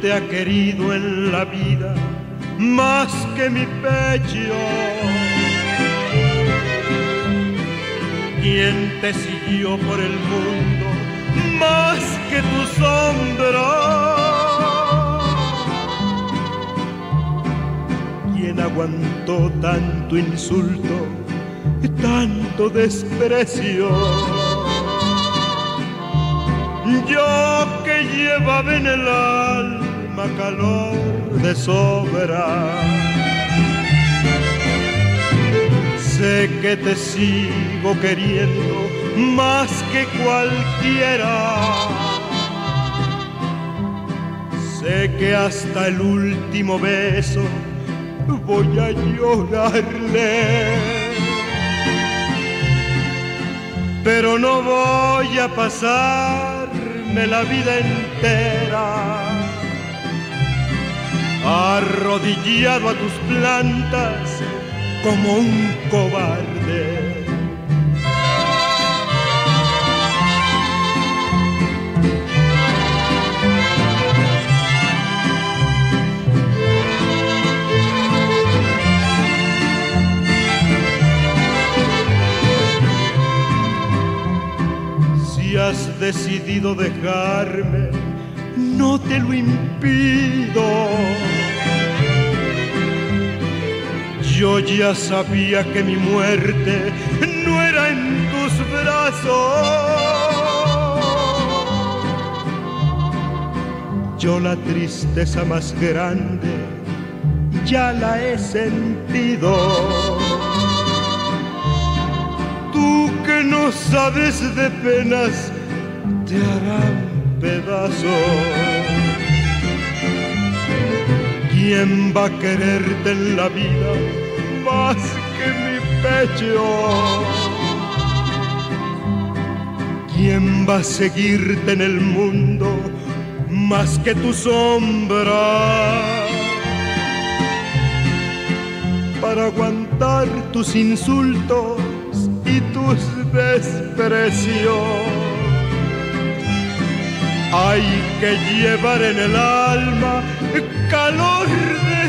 te ha querido en la vida más que mi pecho? ¿Quién te siguió por el mundo más que tu sombra? ¿Quién aguantó tanto insulto y tanto desprecio? Yo que llevaba en el alma calor de sobra, sé que te sigo queriendo más que cualquiera. Sé que hasta el último beso voy a llorarle, pero no voy a pasarme la vida entera arrodillado a tus plantas como un cobarde. Si has decidido dejarme, no te lo impido. Yo ya sabía que mi muerte no era en tus brazos. Yo la tristeza más grande ya la he sentido. Tú que no sabes de penas te harán pedazos. ¿Quién va a quererte en la vida más que mi pecho? ¿Quién va a seguirte en el mundo más que tu sombra? Para aguantar tus insultos y tus desprecios, hay que llevar en el alma calor de